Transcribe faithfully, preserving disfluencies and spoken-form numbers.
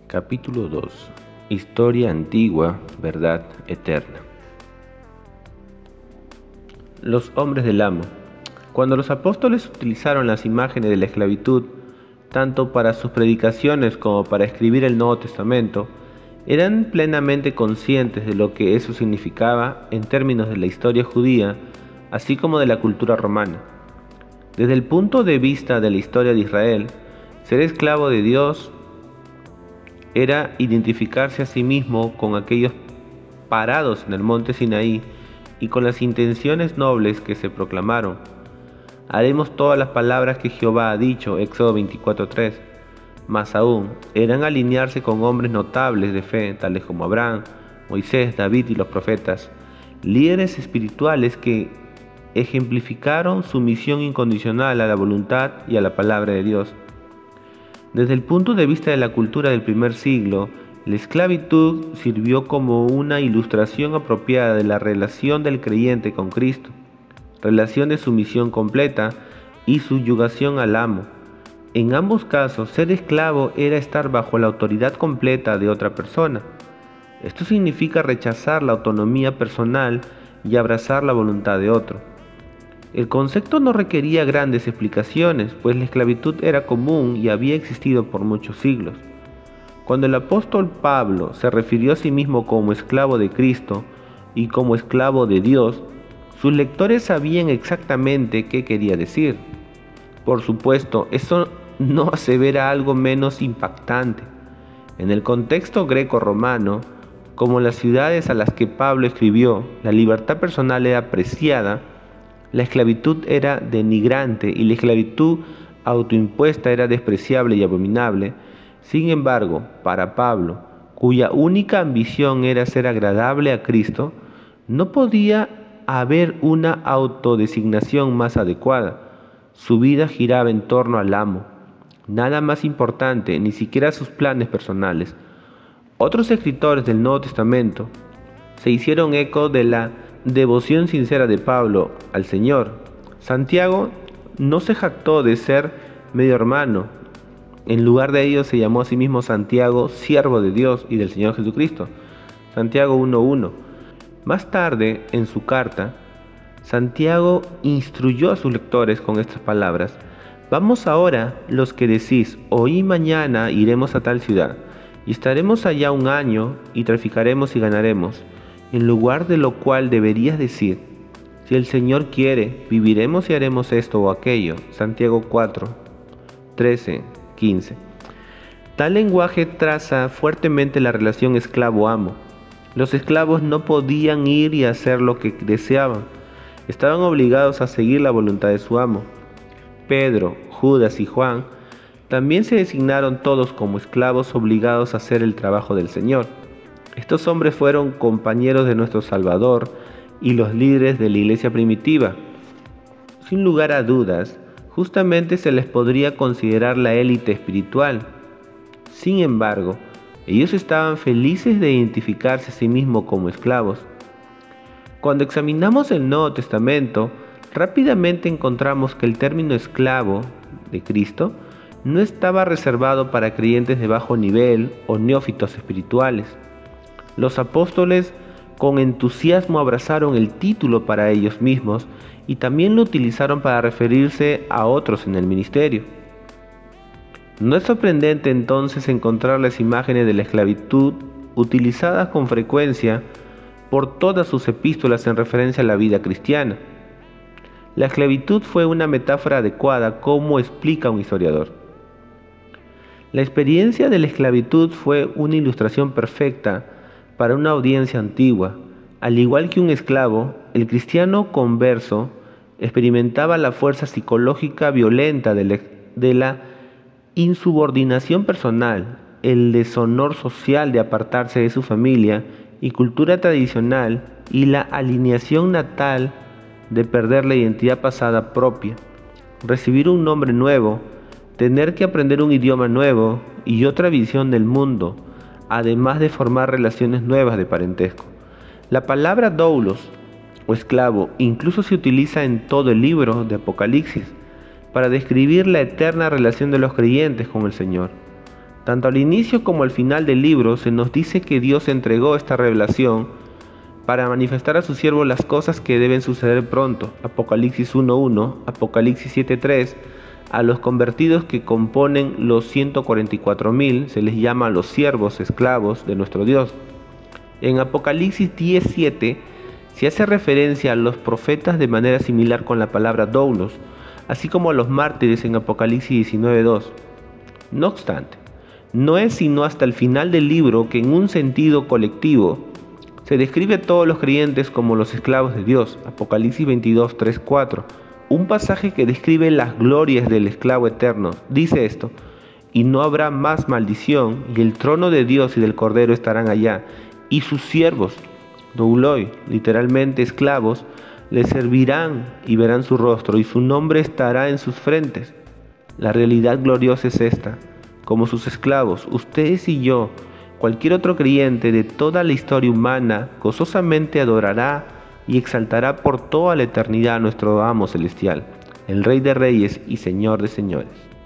Capítulo dos. Historia antigua, verdad eterna. Los hombres del amo. Cuando los apóstoles utilizaron las imágenes de la esclavitud, tanto para sus predicaciones como para escribir el Nuevo Testamento, eran plenamente conscientes de lo que eso significaba en términos de la historia judía, así como de la cultura romana. Desde el punto de vista de la historia de Israel, ser esclavo de Dios era identificarse a sí mismo con aquellos parados en el monte Sinaí y con las intenciones nobles que se proclamaron. Haremos todas las palabras que Jehová ha dicho, Éxodo veinticuatro tres. Más aún, eran alinearse con hombres notables de fe, tales como Abraham, Moisés, David y los profetas, líderes espirituales que ejemplificaron su misión incondicional a la voluntad y a la palabra de Dios. Desde el punto de vista de la cultura del primer siglo, la esclavitud sirvió como una ilustración apropiada de la relación del creyente con Cristo, relación de sumisión completa y subyugación al amo. En ambos casos, ser esclavo era estar bajo la autoridad completa de otra persona. Esto significa rechazar la autonomía personal y abrazar la voluntad de otro. El concepto no requería grandes explicaciones, pues la esclavitud era común y había existido por muchos siglos. Cuando el apóstol Pablo se refirió a sí mismo como esclavo de Cristo y como esclavo de Dios, sus lectores sabían exactamente qué quería decir. Por supuesto, eso no asevera algo menos impactante. En el contexto greco-romano, como las ciudades a las que Pablo escribió, la libertad personal era apreciada, la esclavitud era denigrante y la esclavitud autoimpuesta era despreciable y abominable. Sin embargo, para Pablo, cuya única ambición era ser agradable a Cristo, no podía haber una autodesignación más adecuada. Su vida giraba en torno al amo. Nada más importante, ni siquiera sus planes personales. Otros escritores del Nuevo Testamento se hicieron eco de la devoción sincera de Pablo al Señor. Santiago no se jactó de ser medio hermano. En lugar de ello se llamó a sí mismo Santiago, siervo de Dios y del Señor Jesucristo. Santiago uno uno. Más tarde, en su carta, Santiago instruyó a sus lectores con estas palabras: Vamos ahora, los que decís, hoy y mañana iremos a tal ciudad, y estaremos allá un año, y traficaremos y ganaremos. En lugar de lo cual deberías decir: si el Señor quiere, viviremos y haremos esto o aquello. Santiago cuatro, trece, quince. Tal lenguaje traza fuertemente la relación esclavo-amo. Los esclavos no podían ir y hacer lo que deseaban. Estaban obligados a seguir la voluntad de su amo. Pedro, Judas y Juan también se designaron todos como esclavos obligados a hacer el trabajo del Señor. Estos hombres fueron compañeros de nuestro Salvador y los líderes de la iglesia primitiva. Sin lugar a dudas, justamente se les podría considerar la élite espiritual. Sin embargo, ellos estaban felices de identificarse a sí mismos como esclavos. Cuando examinamos el Nuevo Testamento, rápidamente encontramos que el término esclavo de Cristo no estaba reservado para creyentes de bajo nivel o neófitos espirituales. Los apóstoles con entusiasmo abrazaron el título para ellos mismos y también lo utilizaron para referirse a otros en el ministerio. No es sorprendente entonces encontrar las imágenes de la esclavitud utilizadas con frecuencia por todas sus epístolas en referencia a la vida cristiana. La esclavitud fue una metáfora adecuada, como explica un historiador. La experiencia de la esclavitud fue una ilustración perfecta para una audiencia antigua. Al igual que un esclavo, el cristiano converso experimentaba la fuerza psicológica violenta de la, de la insubordinación personal, el deshonor social de apartarse de su familia y cultura tradicional y la alineación natal de perder la identidad pasada propia, recibir un nombre nuevo, tener que aprender un idioma nuevo y otra visión del mundo, además de formar relaciones nuevas de parentesco. La palabra doulos o esclavo incluso se utiliza en todo el libro de Apocalipsis para describir la eterna relación de los creyentes con el Señor. Tanto al inicio como al final del libro se nos dice que Dios entregó esta revelación para manifestar a su siervo las cosas que deben suceder pronto. Apocalipsis uno uno, Apocalipsis siete tres. A los convertidos que componen los ciento cuarenta y cuatro mil se les llama los siervos esclavos de nuestro Dios. En Apocalipsis diez siete se hace referencia a los profetas de manera similar con la palabra doulos, así como a los mártires en Apocalipsis diecinueve dos. No obstante, no es sino hasta el final del libro que en un sentido colectivo se describe a todos los creyentes como los esclavos de Dios. Apocalipsis veintidós tres cuatro. Un pasaje que describe las glorias del esclavo eterno. Dice esto: y no habrá más maldición, y el trono de Dios y del Cordero estarán allá, y sus siervos, douloi, literalmente esclavos, le servirán y verán su rostro, y su nombre estará en sus frentes. La realidad gloriosa es esta: como sus esclavos, ustedes y yo, cualquier otro creyente de toda la historia humana, gozosamente adorará y exaltará por toda la eternidad a nuestro amo celestial, el Rey de Reyes y Señor de Señores.